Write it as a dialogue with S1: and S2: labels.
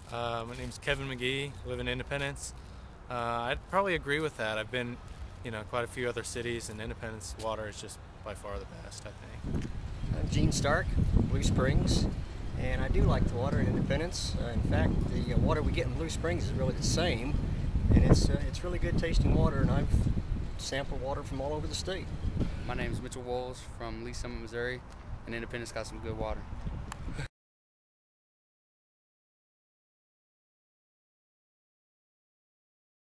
S1: My name's Kevin McGee, live in Independence. I'd probably agree with that. I've been, quite a few other cities, and Independence water is just by far the best, I think.
S2: I'm Gene Stark, Blue Springs, and I do like the water in Independence. In fact, the water we get in Blue Springs is really the same, and it's really good tasting water, and I've sampled water from all over the state.
S3: My name is Mitchell Walls from Lee Summit, Missouri, and Independence got some good water.